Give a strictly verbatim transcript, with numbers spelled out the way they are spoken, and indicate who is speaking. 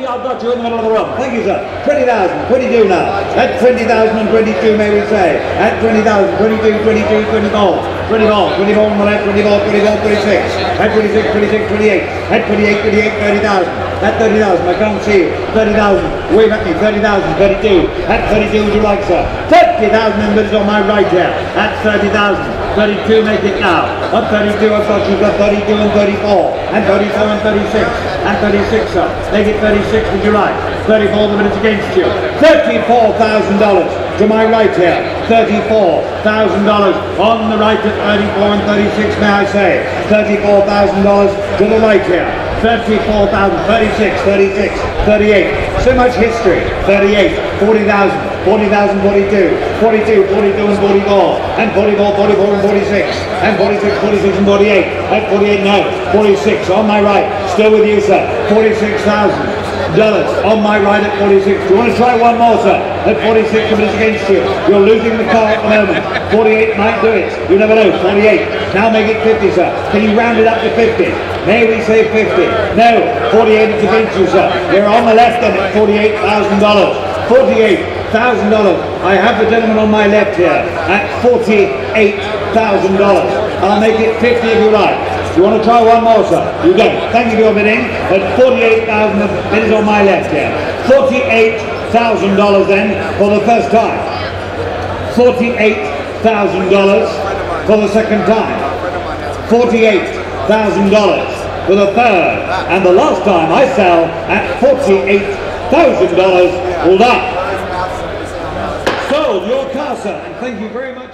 Speaker 1: twenty, I've got you in the middle of the room. Thank you, sir. twenty thousand, twenty-two now. At twenty thousand and twenty-two, may we say. At twenty thousand, twenty-two, twenty-two, twenty-four. twenty-four, twenty-four on the left, twenty-four, twenty-four, twenty-six. At twenty-six, twenty-six, twenty-eight. At twenty-eight, twenty-eight, thirty thousand. At thirty thousand, I can't see you. thirty thousand, wave at me. thirty thousand, thirty-two. At thirty-two, would you like, sir? thirty thousand members on my right here. At thirty thousand. thirty-two, make it now. At thirty-two, I've got you for thirty-two and thirty-four. And thirty-four and thirty-six. And thirty-six, sir. Make it thirty-six, would you like? thirty-four, the minute's against you. thirty-four thousand dollars to my right here. thirty-four thousand dollars on the right at thirty-four and thirty-six, may I say. thirty-four thousand dollars to the right here. thirty-four thousand, thirty-six, thirty-six, thirty-eight. So much history. thirty-eight, forty thousand, forty thousand, forty-two, forty-two, forty-two and forty-four, and forty-four, forty-four and forty-six, and forty-six, forty-six and forty-eight, and forty-eight now, forty-six on my right, still with you, sir. forty-six thousand dollars on my right at forty-six. Do you want to try one more, sir? At forty-six, if it's against you. You're losing the car at the moment. forty-eight might do it. You never know. forty-eight. Now make it fifty, sir. Can you round it up to fifty? May we say fifty? No. forty-eight is against you, sir. You're on the left then at forty-eight thousand dollars. forty-eight thousand dollars. I have the gentleman on my left here at forty-eight thousand dollars. I'll make it fifty if you like. You want to try one more, sir? You don't. Thank you for your bidding. At forty-eight thousand dollars, it is on my left here. forty-eight thousand dollars then for the first time. forty-eight thousand dollars for the second time. forty-eight thousand dollars for the third. And the last time I sell at forty-eight thousand dollars. Hold up. Sold your car, sir. And thank you very much.